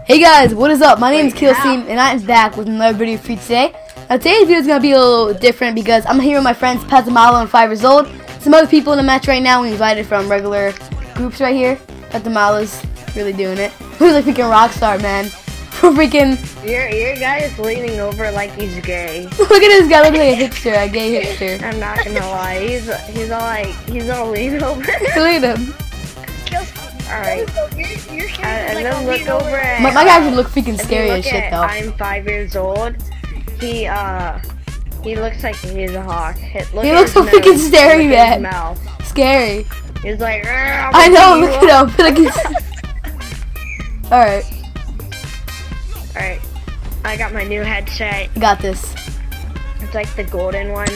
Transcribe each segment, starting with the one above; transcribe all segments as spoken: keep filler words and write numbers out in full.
Hey guys, what is up? My name is Killseam and I'm back with another video for you today. Now today's video is going to be a little different because I'm here with my friends Patamalo and five years old. Some other people in the match right now we invited from regular groups right here. Patamalo's really doing it. Who's a freaking rock star, man. Freaking Your your guy is leaning over like he's gay. Look at this guy, looking like a hipster, a gay hipster. I'm not gonna lie, he's he's all like he's all lean over. Look at him. Alright. And then look over at My, my guy should look freaking if you scary look as shit at though. I'm five years old. He uh he looks like he's a hawk. Hit, look He at looks his so freaking nose, scary, look at his man. mouth. Scary. He's like, "Rrr, I know, I'm look you." at him. Like he's Alright, Alright. I got my new headset. I got this. It's like the golden one.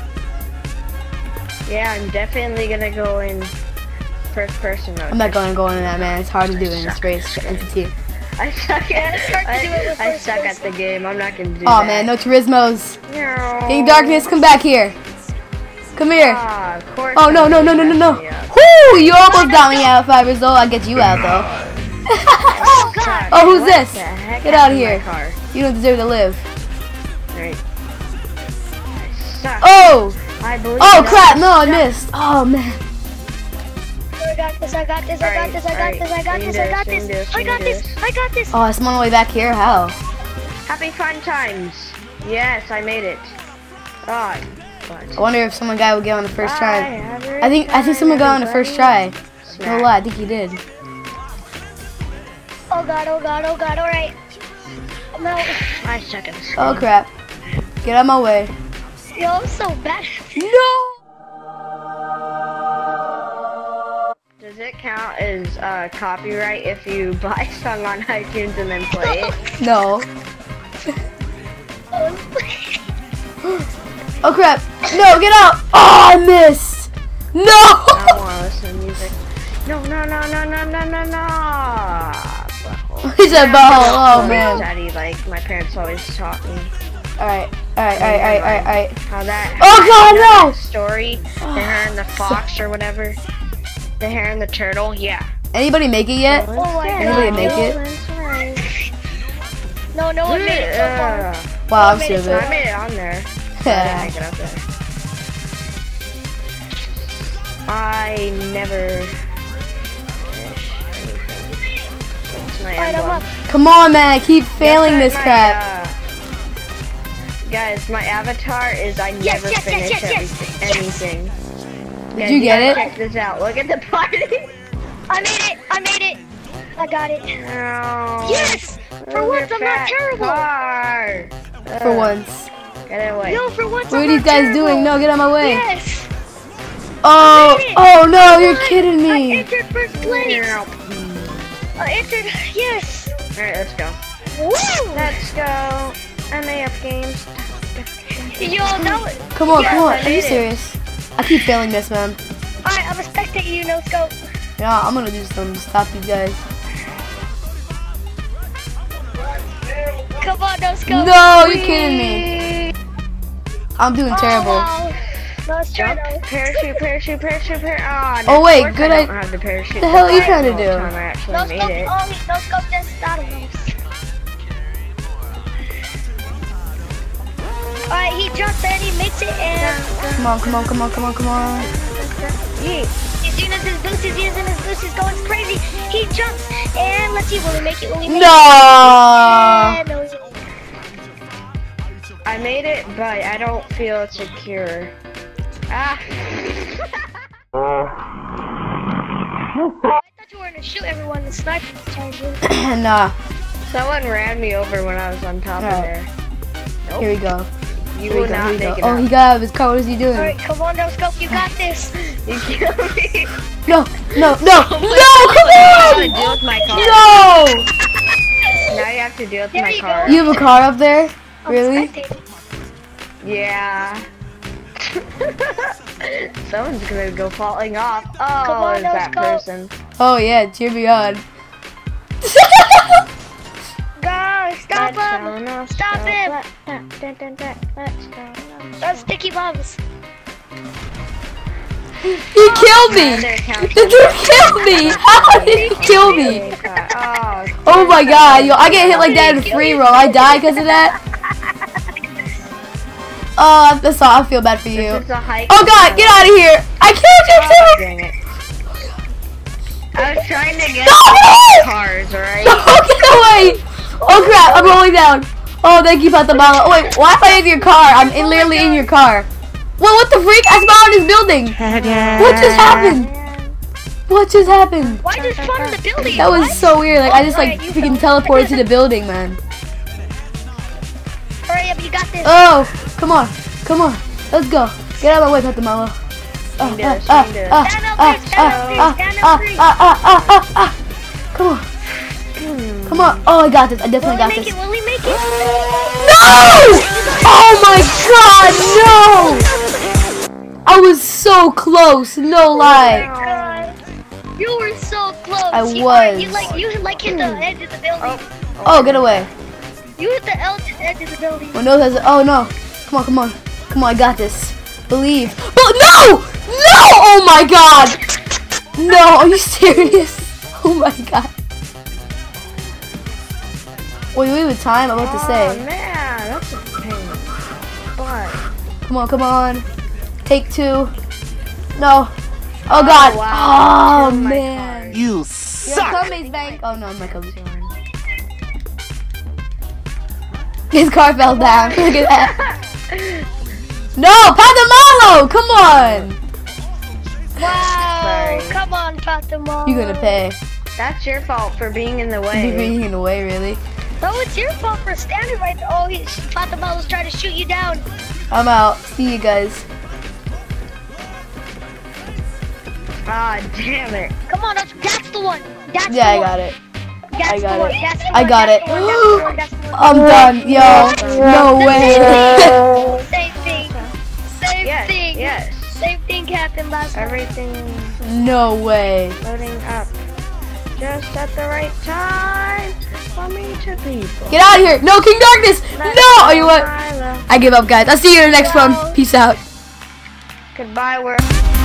Yeah, I'm definitely gonna go in first person mode. I'm not going to go into that, man. It's hard to do in this race. It's team. I suck at I, I suck at the game. I'm not gonna do Oh that. man, no Turismos. No. King Darkness, come back here. Come here. Ah, of course Oh no I'm no no no gonna no no. mess me up. Whoo! You almost got me out five years old. I'll get you out though. Oh god. Oh, who's What this? the heck Get out of happened to here. my car? You don't deserve to live. Right. I suck. Oh! I believe Oh that. crap! No, I missed. Oh man. I got this, I got this, I got this, I got this, I got this, I got this, I got this, I got this. Oh, it's on the way back here. How? Happy fun times. Yes, I made it. Oh, I wonder if someone guy will get on the first try. Bye, I think I think someone got on the first try. No lie, I think he did. Oh god, oh god, oh god, alright. I'm out. I suck at this. Oh crap! Get out of my way. Yo, I'm so bad. No! Does it count as uh, copyright if you buy a song on iTunes and then play it? No. Oh crap! No, get out! Oh, I missed! No! I don't want to listen to music. No, no, no, no, no, no, no, no. He said butthole. Oh man. Daddy, like my parents always taught me. Alright, alright, alright, alright, alright, alright. How that. Oh god, you know no! that story, the hare and the fox or whatever. The hare and the turtle. Yeah. Anybody make it yet? Oh my Anybody god. make it? No, no one made it so far. Uh, Wow, I'm made it stupid. I made it on there. I didn't Yeah. make it up there. I never finish anything. It's my Alright, I'm emblem. up. Come on, man! I keep failing Yes, this my, crap. uh, guys, my avatar is I Yes, never yes, yes, finish yes, yes, everything, anything. Did Guys, you get gotta it? Check this out. Look at the party. I made it, I made it. I got it. Oh, Yes! For look once, at I'm not that terrible. car. For Ugh, once. Get it away. No, for once, What are I'm these not guys terrible. doing? No, get out of my way. Yes! Oh! made it. Oh no, you're What? kidding I me! entered first place. I entered, yes. Alright, let's go. Woo! Let's go. M A F games. Yo, that was, Come on, Yes, come on. I Are you made it. serious? I keep failing this, man. alright, I'm respecting you, no scope. Yeah, I'm gonna do something to stop you guys. Come on, no scope. No, you're kidding me. I'm doing terrible. Oh, wow. No, it's try Jump, though. parachute, parachute, parachute, parachute. Oh, Oh, wait, of course good I I- don't have the parachute. What the hell are you That's trying to the do? whole time I actually No made scope, it. oh, no scope, just out of those. Alright, he jumps and he makes it and Come on, come on, come on, come on, come on. Yeet. he's using his boost, he's using his boost, he's going crazy. He jumps and let's see, will he make it, will he make No! it? And no, he- I made it, but I don't feel secure. Ah. I thought you were gonna shoot everyone with sniper charges. Nah. Someone ran me over when I was on top of Alright. there. Here we go. You Here will we go, not here we go. make it Oh, out. he got out of his car. What is he doing? Alright, come on, no scope, you got this. You killed me. No, no, no, no, come Now on! you have to deal with my car. No! Now you have to deal with There my you car. go. You have a car up there? I'm Really? spectating. Yeah. Someone's gonna go falling off. Oh, Come on, it's let's that go. person. Oh yeah, cheer me on. Go, stop Let's him. go, no, Stop go. him. Let- dun, dun, dun, dun. Let's go, no, Those sticky bombs. He killed me! Another counter. The dude killed me! How did he kill me? Oh, Oh my god, yo, I get hit like that in free roll. I die because of that. Oh, that's all. I feel bad for you. Oh god, get out of here! I killed you too! Dang it. I was trying to get No! cars, right? No, get away! Oh crap, I'm rolling down. Oh, thank you, Patamala. Oh wait, why am I in your car? I'm in, literally in your car. Well, what the freak? I spawned in this building. What just happened? What just happened? Why just spawn in the building? That was What? so weird. Like I just like Alright, you freaking fell. teleported to the building, man. Hurry up, you got this. Oh, come on, come on, let's go. Get out of my way, Patamala. Ah, Stand ah, up, ah, stand up. ah, Stand up, ah, please, stand up, please, ah, stand ah, up, please. ah, ah, ah, ah, ah. Come on, come on. Oh, I got this. I definitely Will got he make this. it? Will he make it? No! Oh my God, no! I was so close. No lie. God. You were so close. I you was. Were, you like you like hit the edge of the building. Oh, get away. You hit the edge edge of the building. My nose has. Oh no! Come on, come on, come on! I got this. Believe. But no! No! Oh my God! No! Are you serious? Oh my God! Wait, wait, with time. I'm about to Oh say. man, that's a pain. But Come on, come on. Take two. No. Oh God. wow. Oh Kill my man. You Yo, suck! come, Maze Bank. Oh no, I'm not coming. His car fell down. Look at that. No, Patamalo! Come on! Wow. Sorry. Come on, Fatima. You're gonna pay. that's your fault for being in the You're way. being in the way, really. No, it's your fault for standing right there. Oh, he, Fatima was trying to shoot you down. I'm out. See you guys. Ah, damn it. Come on, that's, that's the one. That's Yeah, the I one. got it. That's I got the one. it. That's the I one. got That's it. the one. That's the one. That's the one. I'm done. Yo, no way. Same thing. Same Yes, thing. yes. Same thing happened last time. Everything No way. loading up just at the right time for me to people. Get out of here. No, King Darkness. No. Oh, you what? Goodbye, love. I give up, guys. I'll see you in the next one. Peace out. Goodbye, world.